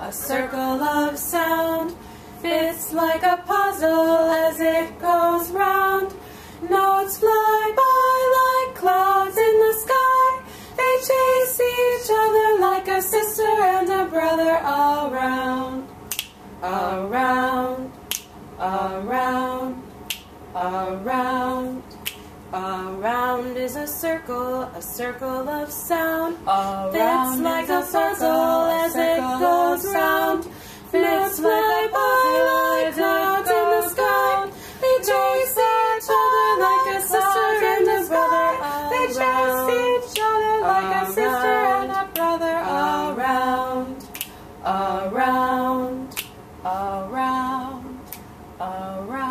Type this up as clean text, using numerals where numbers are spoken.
a circle of sound. Fits like a puzzle as it goes round. Notes fly by like clouds in the sky. They chase each other like a sister and a brother around, around, around, around. Around is a circle of sound. Fits like a puzzle as it goes round. Notes fly by like clouds in the sky. They chase each other like a sister and a brother. They chase each other like a sister and a brother around, around, around, around.